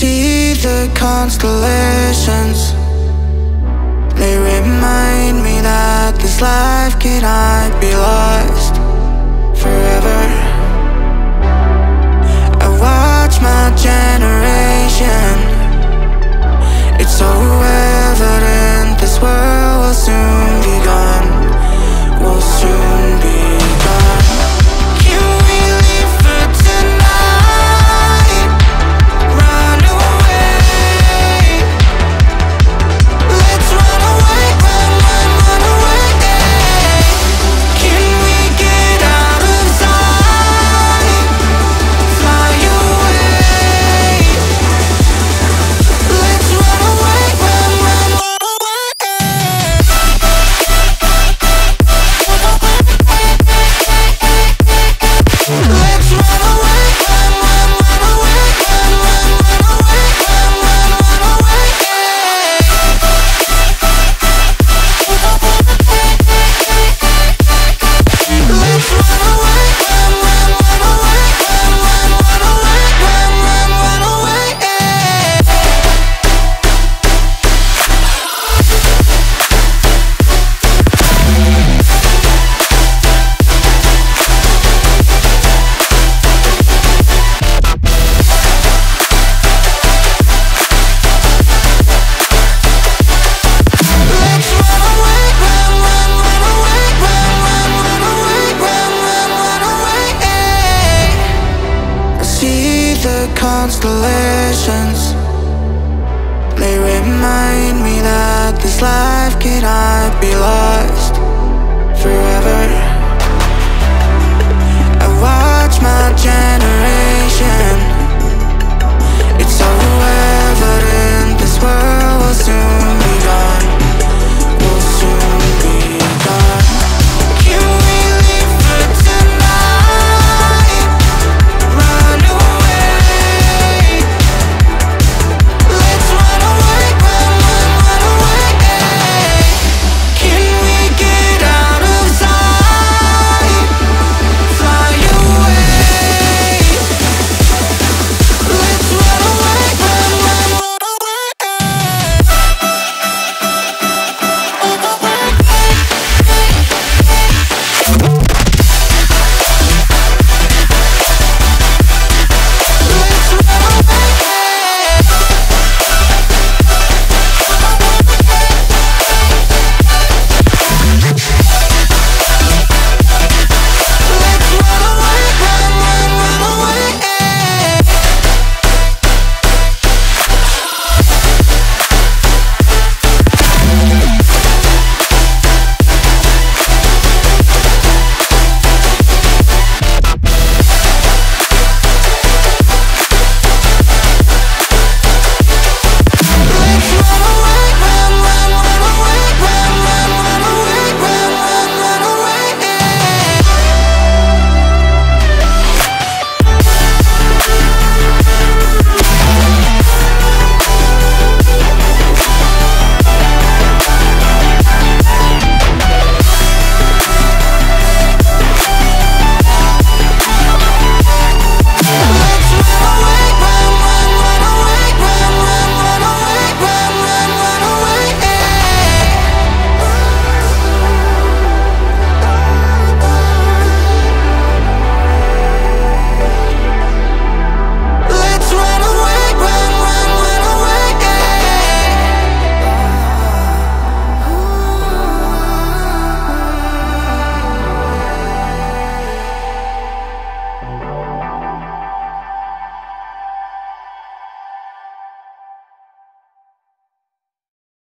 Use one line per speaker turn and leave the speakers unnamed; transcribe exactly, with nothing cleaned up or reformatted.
see the constellations. They remind me that this life cannot be lost forever. I watch my generation. It's so evident this world will soon be gone. Will soon be gone. Can we leave for tonight? Run away. Let's run away, run, run, run away. Can we get out of sight? Fly away. Let's run away, run, run, run away. Let's run away, run, run, run away, run, run, run away, run, run, run away. Let's run away, run, run, run away, run, run, run away, run, run, run away. Let's run away, run, run, run away, run, run, run away, run, run, run away. I see the constellations. They remind me that this life cannot be lost forever. I watch my generation.